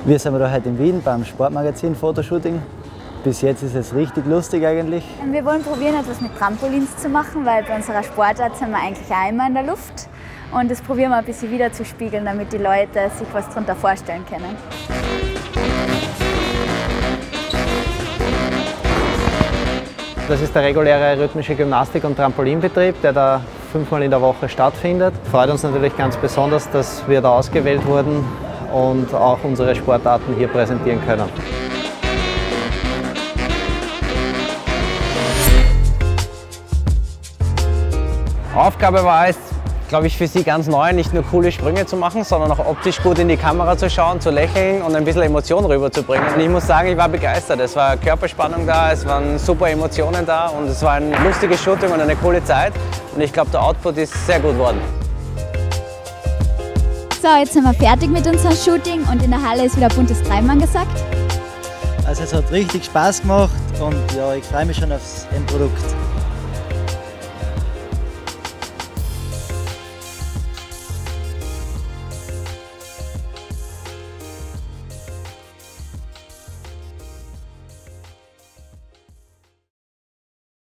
Wir sind da heute in Wien beim Sportmagazin Fotoshooting. Bis jetzt ist es richtig lustig eigentlich. Wir wollen probieren, etwas mit Trampolins zu machen, weil bei unserer Sportart sind wir eigentlich auch immer in der Luft. Und das probieren wir ein bisschen wieder zu spiegeln, damit die Leute sich was darunter vorstellen können. Das ist der reguläre rhythmische Gymnastik- und Trampolinbetrieb, der da 5-mal in der Woche stattfindet. Freut uns natürlich ganz besonders, dass wir da ausgewählt wurden und auch unsere Sportarten hier präsentieren können. Aufgabe war es, glaube ich, für sie ganz neu, nicht nur coole Sprünge zu machen, sondern auch optisch gut in die Kamera zu schauen, zu lächeln und ein bisschen Emotion rüberzubringen. Und ich muss sagen, ich war begeistert. Es war Körperspannung da, es waren super Emotionen da und es war ein lustiges Shooting und eine coole Zeit. Und ich glaube, der Output ist sehr gut geworden. So, jetzt sind wir fertig mit unserem Shooting und in der Halle ist wieder buntes Treiben angesagt. Also es hat richtig Spaß gemacht und ja, ich freue mich schon aufs Endprodukt.